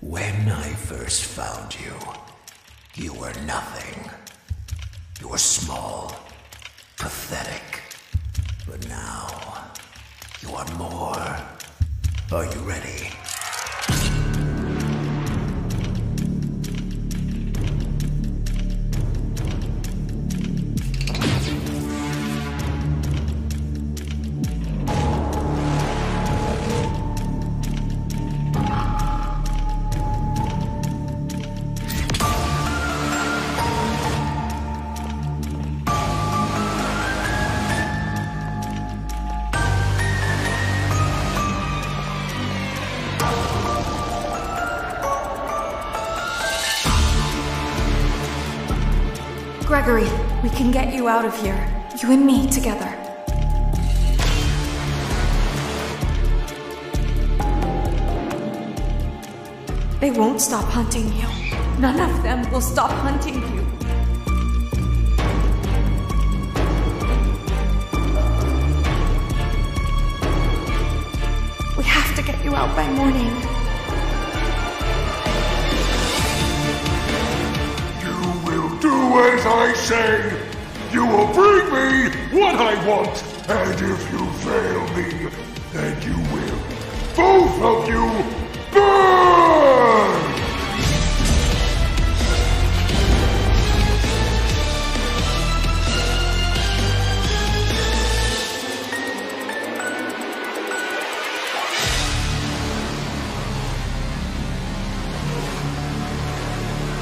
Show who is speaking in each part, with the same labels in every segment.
Speaker 1: When I first found you, you were nothing. You were small, pathetic. But now, you are more. Are you ready?
Speaker 2: Gregory, we can get you out of here. You and me together. They won't stop hunting you. None of them will stop hunting you. We have to get you out by morning.
Speaker 3: Do as I say! You will bring me what I want! And if you fail me, then you will, both of you, burn!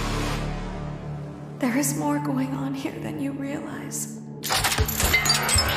Speaker 2: There is more going on here than you realize.